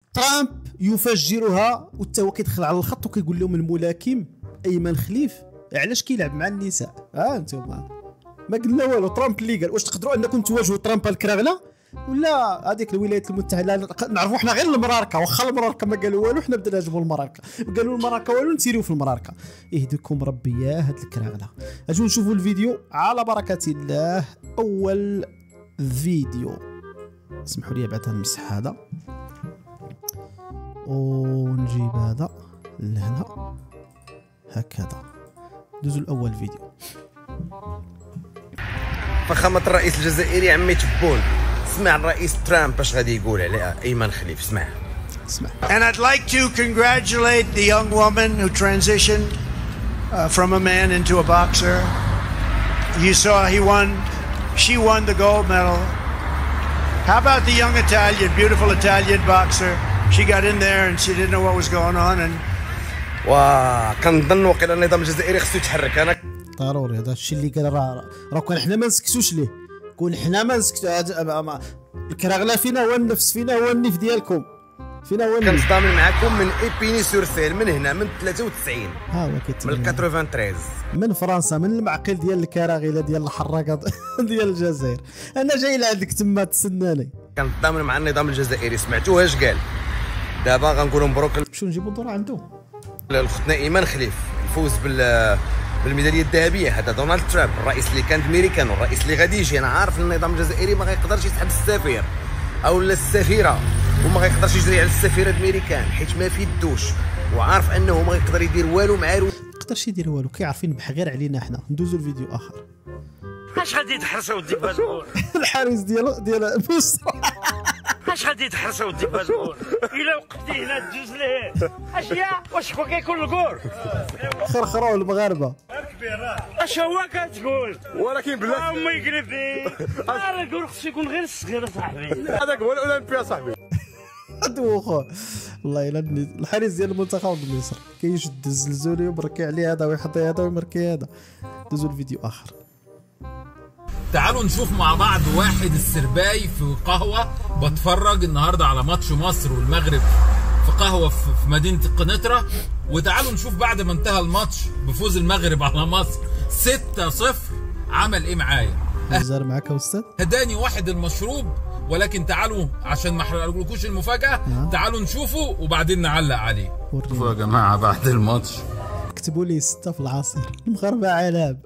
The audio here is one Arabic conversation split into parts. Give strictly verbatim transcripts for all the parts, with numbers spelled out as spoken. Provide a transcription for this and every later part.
ترامب يفجرها وتا هو كيدخل على الخط وكيقول لهم الملاكم ايمن خليف علاش كيلعب مع النساء. ها انتم ما قلنا والو، ترامب اللي قال. واش تقدروا انكم تواجهوا ترامب الكراغله ولا هذيك الولايات المتحده؟ نعرفوا حنا غير المراركه، واخا المراركه ما قالوا والو حنا بدنا نجيبوا المراركه، قالوا المراركه والو نسيروا في المراركه. يهديكم ربي يا هاد الكراغله. اجوا نشوفوا الفيديو على بركه الله. اول فيديو اسمحوا لي بعدا نمسح هذا ونجيب هذا لهنا هكذا. دوزوا الاول فيديو. فخامة الرئيس الجزائري عمي تبون، اسمع الرئيس ترامب اش غادي يقول على ايمن خليف. اسمع اسمع. And I'd like to congratulate the young woman who transitioned uh, from a man into a boxer. You saw he won, she won the gold medal. How about the young Italian, beautiful Italian boxer? She got in there and she didn't know what was going on and وا كنظن واقيلا النظام الجزائري خصو يتحرك. انا ضروري هذا الشيء اللي قال. راه راه كون حنا ما نسكتوش ليه، كون حنا ما نسكتو الكراغله فينا هو النفس، فينا هو النيف ديالكم، فينا هو النيف. كنصدامن معاكم من ايبيني سور سيل من هنا من ثلاثة وتسعين، ها هو من ثمانية وثلاثين، من فرنسا، من المعقل ديال الكراغله ديال الحراقه ديال الجزائر. انا جاي لعندك تما تسناني. كنضامن مع النظام الجزائري. سمعتوه اش قال؟ دابا غنقولوا مبروك. نمشيو نجيبوا الدور عنده لختنا ايمان خليف الفوز بال بالميداليه الذهبيه. هذا دونالد ترامب الرئيس اللي كان امريكان والرئيس اللي غادي يجي. انا عارف النظام الجزائري ما غيقدرش يسحب السفير او السفيره، وما غيقدرش يجري على السفيره الامريكان حيت ما في يدوش، وعارف انه ما غيقدر يدير والو مع ما يقدرش يدير والو. كيعرفين بحغير علينا حنا. ندوزو الفيديو اخر. اش غادي تحرسوا الدبازور؟ الحارس ديال ديال مصر. اش غادي تحرسوا الدبازور؟ الا وقفتي هنا تجوز ليه اش يا واش خوك ياكل الكور؟ خرخروا المغاربه. اش هو كتقول؟ ولكن بلا امي يقلبني راه الكور خصو يكون غير الصغير صاحبي. هذاك هو الاولمبيا صاحبي. دوخو والله الا الحارس ديال المنتخب مصر كيشد الزلزولي ويبركي عليه هذا ويحطي هذا ويمركي هذا. دوزوا الفيديو اخر. تعالوا نشوف مع بعض واحد السرباي في قهوة. بتفرج النهاردة على ماتش مصر والمغرب في قهوة في مدينة القنيطرة. وتعالوا نشوف بعد ما انتهى الماتش بفوز المغرب على مصر ستة صفر عمل ايه معايا. هزار معاك يا استاذ. هداني واحد المشروب، ولكن تعالوا عشان ما احرقلكوش المفاجأة. تعالوا نشوفه وبعدين نعلق عليه. شوفوا يا جماعة بعد الماتش كتبوا لي ستة في العصير. المغاربة علاب.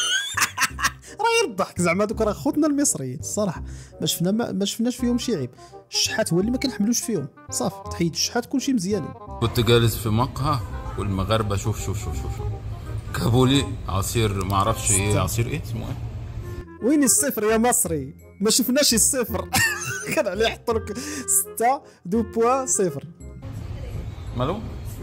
راه يضحك زعما دوك راه خوتنا المصريين الصراحه ما شفنا ما شفناش فيهم شي عيب. الشحات هو اللي ما كنحملوش فيهم. صافي تحيد الشحات كلشي مزيانين. كنت جالس في مقهى والمغاربه شوف شوف شوف شوف جابوا لي عصير ما اعرفش ايه، عصير ايه اسمه ايه. وين الصفر يا مصري؟ ما شفناش الصفر. كان عليه يحط لك ستة دو بوا صفر. مالو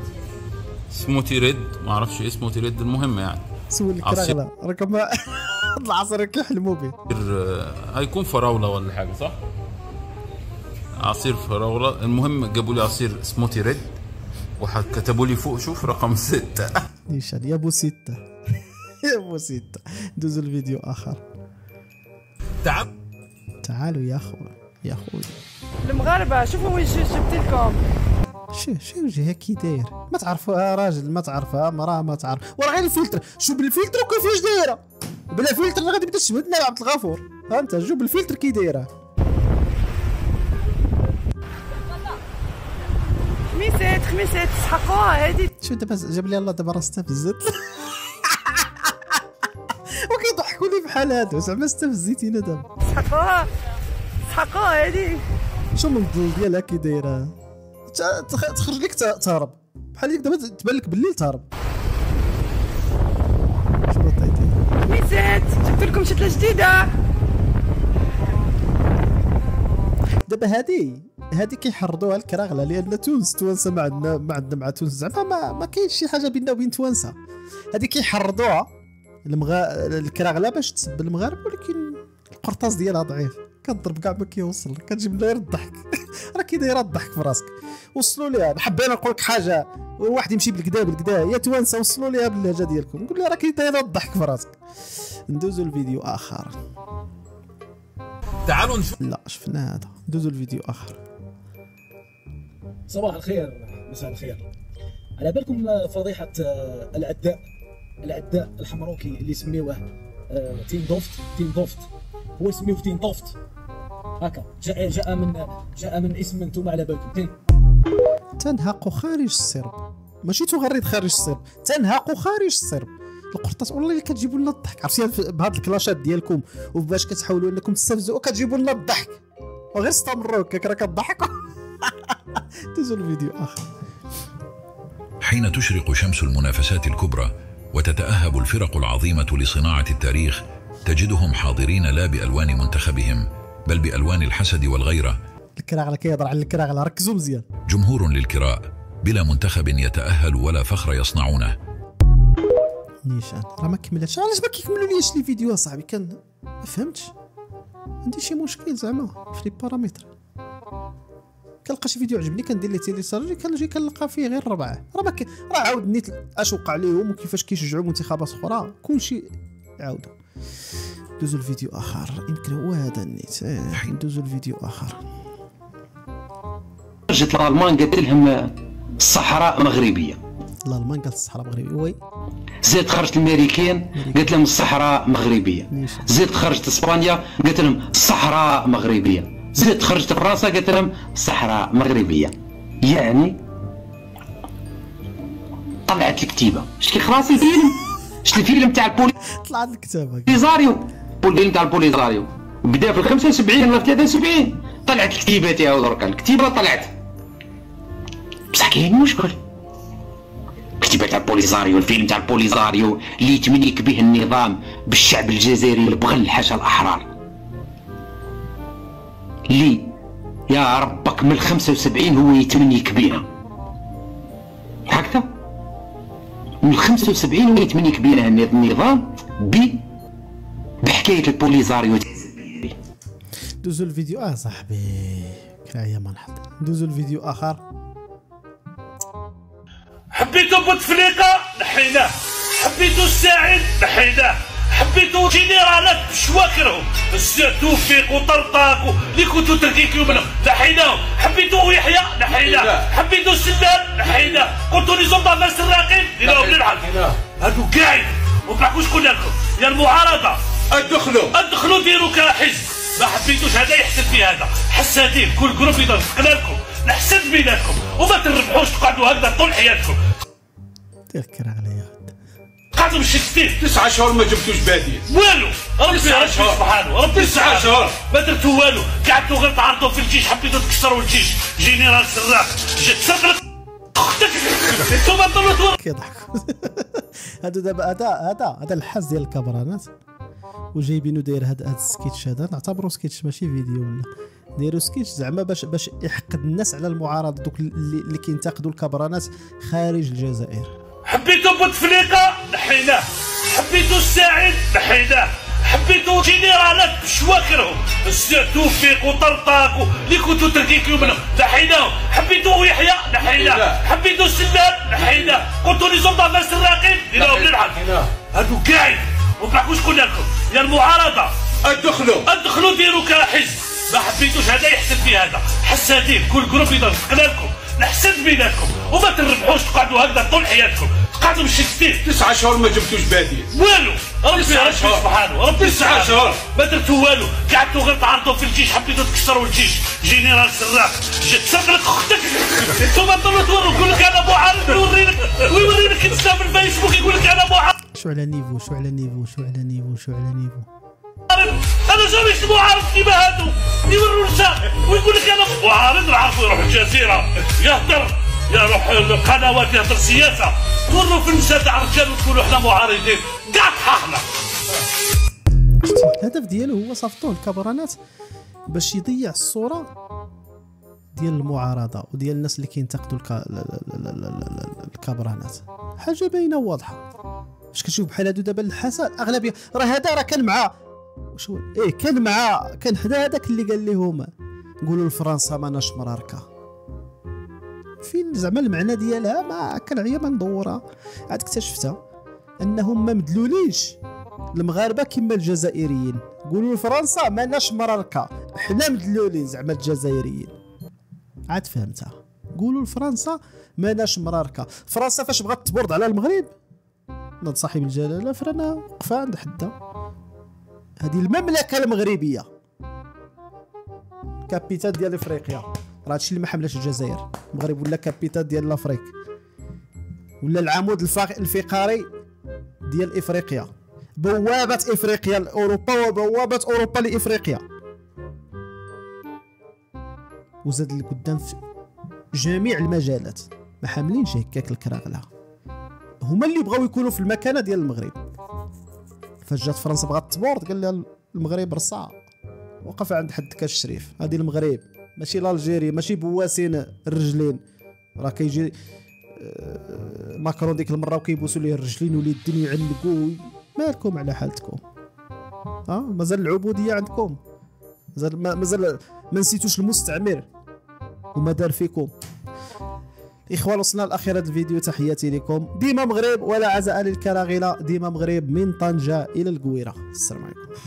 سموتي ريد ما اعرفش ايه سموتي ريد. المهم يعني سول الكراغله راكم العصير كيحلموا به. هيكون فراوله ولا حاجه صح؟ عصير فراوله. المهم جابوا لي عصير سموتي ريد وكتبوا لي فوق شوف رقم ستة. نيشان يا ابو ستة. يا ابو ستة. دوزوا الفيديو اخر. تعال تعالوا يا اخو يا خويا المغاربه شوفوا وين جبت لكم. شو شو وجهها كي داير؟ ما تعرفوها راجل، ما تعرفها مراه، ما تعرف وراه غير الفلتر. شو بالفلتر وكيفاش دايره؟ بلا فلتر غادي تبدا تشمتنا يا عبد الغفور. ها انت شوف بالفلتر كي دايره. خميسات خميسات تسحقوها هادي. شو دابا جاب لي الله دابا راه استفزت. وكيضحكوا لي بحال هادو زعما استفزيتينا دابا. تسحقوها تسحقوها هادي. شو من الظل ديالها كي دايره؟ تخرج لك تهرب بحال هيك دابا تبان لك بالليل تهرب. شنو عطيتي؟ خميسات جبت لكم شتله جديده. دابا هادي هادي كيحرضوها الكراغله لان تونس توانسه ما عندنا ما عندنا مع تونس زعما ما, ما كاينش شي حاجه بيننا وبين توانسه. هادي كيحرضوها المغا... الكراغله باش تسب المغاربه، ولكن القرطاس ديالها ضعيف. كضرب كاع ما كيوصل. كتجيب لنا غير الضحك. راه كي دايره الضحك في راسك. وصلوا ليها. حبينا نقول لك حاجه واحد يمشي بالكدا بالكدا يا توانسه وصلوا ليها باللهجه ديالكم. نقول لها راه كي دايره الضحك في راسك. ندوزو الفيديو اخر. تعالوا نشوف. لا شفنا هذا. ندوزو الفيديو اخر. صباح الخير مساء الخير. على بالكم فضيحة العداء العداء الحمروكي اللي سميوه تين دوفت تين دوفت هو سميوه تين دوفت هكا جاء جاء من جاء من اسم انتم على بالكم تين تنهق خارج الصرب ماشي تغرد خارج الصرب تنهق خارج الصرب القرطاس والله اللي كتجيبوا لنا الضحك عرفتي بهاد الكلاشات ديالكم وباش كتحاولوا انكم تستفزوا وكتجيبوا لنا الضحك وغير استمروا هكاك راه كضحكوا. دوزوا الفيديو اخر. حين تشرق شمس المنافسات الكبرى وتتأهب الفرق العظيمة لصناعة التاريخ تجدهم حاضرين لا بألوان منتخبهم بل بألوان الحسد والغيرة. الكراغله كيهضر على الكراغله ركزوا مزيان. جمهور للكراء بلا منتخب يتأهل ولا فخر يصنعونه. نيشان راه ما كملتش علاش ما كيكملوا ليش لي فيديو اصاحبي كان ما فهمتش عندي شي مشكل زعما في لي بارامتر كنلقى شي فيديو عجبني كندير ليه تيليشارجي كنجي كنلقى فيه غير ربعه راه ما راه عاود نيت اش وقع ليهم وكيفاش كيشجعوا منتخبات اخرى كلشي عاودوا. دوزوا الفيديو اخر يمكن هو هذا النيت اه ندوزوا الفيديو اخر. جات الالمان قالت لهم الصحراء مغربيه الالمان قالت الصحراء مغربيه وي زيد خرجت الامريكان قالت لهم الصحراء مغربيه زيد خرجت اسبانيا قالت لهم الصحراء مغربيه زيد خرجت فرنسا قالت لهم الصحراء مغربيه. يعني طلعت الكتيبه شتي خلاص الفيلم شتي الفيلم تاع البولي طلعت الكتابه بوليزاريو الفيلم تاع البوليزاريو بدا في خمسة وسبعين ولا في ثلاثة وسبعين طلعت الكتيبه تاعو دركا الكتيبه طلعت بصح كاين مشكل الكتيبه تاع البوليزاريو الفيلم تاع البوليزاريو اللي يتمنيك به النظام بالشعب الجزائري اللي بغى الحاشا الاحرار اللي يا ربك من خمسة وسبعين هو يتمنيك بيها هكذا من خمسة وسبعين هو يتمنيك بيها النظام ب بحكايه البوليزاريو. دوزوا الفيديو اه صاحبي كراهيه ما نحط دوزوا الفيديو اخر. حبيتو بوتفليقه نحيناه حبيتو الساعد نحيناه حبيتو جينيرالات بشواكرهم توفيق وطرطاق اللي كنتو تركيكيو منهم نحيناهم حبيتو يحيى نحيناه حبيتو السلال نحيناه قلتو لي زومبا ما سراقين ديروهم للعب هادو قاعد وبعكو شكون لكم يا المعارضه ادخلوا ادخلوا ديروا كحزب ما حبيتوش هذا يحسد في هذا حسادين كل جروب يضرب قلالكم نحسد بيناتكم وما تربحوش تقعدوا هكذا طول حياتكم. تذكر عليا قعدوا مشتتين تسعة شهور ما جبتوش بادية والو ربي سبحانه ربي تسعة شهور ما درتوا والو قعدتوا غير تعرضوا في الجيش حبيتوا تكسروا الجيش جنرال سراق جات سرق لك اختك انتوما ضلوا كيضحكوا. هادو دابا هذا هذا هذا الحاز ديال الكبرانات وجايبينو داير هذا هذا السكيتش هذا نعتبرو سكيتش ماشي فيديو ولا دايرو سكيتش زعما باش باش يحقد الناس على المعارضه دوك اللي, اللي كينتقدوا الكبرانات خارج الجزائر. حبيتو بوتفليقه نحيناه حبيتو الساعد نحيناه حبيتو جينيرالات بشواكرهم توفيق وطرطاق اللي كنتو تركيكيو منهم نحيناهم حبيتو يحيى نحيناه حبيتو السلال نحيناه قلتو لي زومبا ما سراقين ديروهم للعب هادو قاعد وبعكو شكون لكم يا المعارضه ادخلوا ادخلوا ديروا كحزب ما حبيتوش هذا يحسد في هذا حسادين كل جروب يضرب قلالكم نحسد بيناتكم وما تربحوش تقعدوا هكذا طول حياتكم قعدوا مشتتين تسعة شهور ما جبتوش بادية والو ربي سبحانه ربي تسعة شهور ما درتوا والو قعدتوا غير تعرضوا في الجيش حبيتوا تكسروا الجيش جنرال سراق جات سرق لك اختك انتوما ضلوا توروا يقول لك انا معارض ويوري لك ويوري لك انستا في الفيسبوك يقول لك انا معارض شو على نيفو شو على نيفو شو على نيفو شو على نيفو انا جاميش معارض كيما هادو يوروا نساء ويقول لك انا معارض نعرفوا يروح الجزيره يهدر يروح القنوات يهدر سياسه توروا في النساء تاع الرجال وتقولوا احنا معارضين كاع تحاحنا. الهدف ديالو هو صفطوه الكبرانات باش يضيع الصوره ديال المعارضه وديال الناس اللي كينتقدوا الكبرانات. حاجه باينه واضحه واش كتشوف بحال هادو دابا الحسن اغلبيه راه هذا راه كان مع واش هو ايه كان مع كان حدا هذاك اللي قال لهم نقولوا لفرنسا ماناش مراركه فين زعما المعنى ديالها ما كنعيا ما ندورها عاد اكتشفتها انهم ما مدلولينش المغاربه كما الجزائريين قولوا لفرنسا ماناش مراركه حنا مدلولين زعما الجزائريين عاد فهمتها قولوا لفرنسا ماناش مراركه. فرنسا فاش بغات تبرد على المغرب ناض صاحب الجلاله فرنا وقفه عند حدها. هذه المملكه المغربيه كابيتال ديال افريقيا، راه هادشي اللي ما حملش الجزائر. المغرب ولا كابيتال ديال الافريق، ولا العمود الفقري ديال افريقيا، بوابه افريقيا لاوروبا وبوابه اوروبا لافريقيا. وزاد لقدام في جميع المجالات، ما حاملينش هكاك الكراغله. هما اللي بغاو يكونوا في المكانه ديال المغرب. فاش جات فرنسا بغات تبورد قال لها المغرب رصا، وقف عند حد كاش الشريف. هذه المغرب ماشي الجيري، ماشي بواسين الرجلين. راه كيجي ماكرون ديك المره وكيبوسوا ليه الرجلين واليدين يعنقوا. مالكم على حالتكم؟ ها مازال العبوديه عندكم، مازال مازال ما نسيتوش المستعمر وما دار فيكم. اخوان وصلنا لاخر هذا الفيديو، تحياتي لكم. ديما مغرب ولا عزاء للكراغله، ديما مغرب من طنجه الى القويره. السلام عليكم.